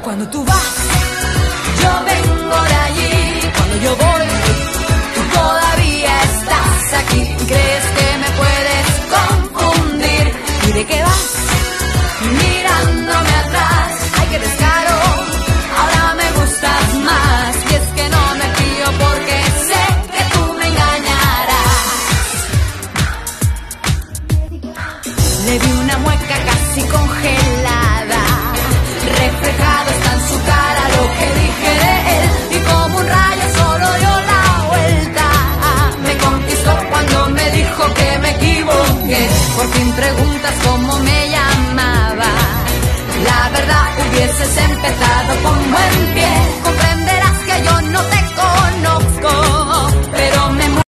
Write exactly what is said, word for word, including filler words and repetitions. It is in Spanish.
Cuando tú vas, yo vengo de allí. Cuando yo voy, tú todavía estás aquí. ¿Crees que me puedes confundir? ¿Y de qué vas? Mirándome atrás. Ay, qué descaro, ahora me gustas más. Y es que no me fío porque sé que tú me engañarás. Le di una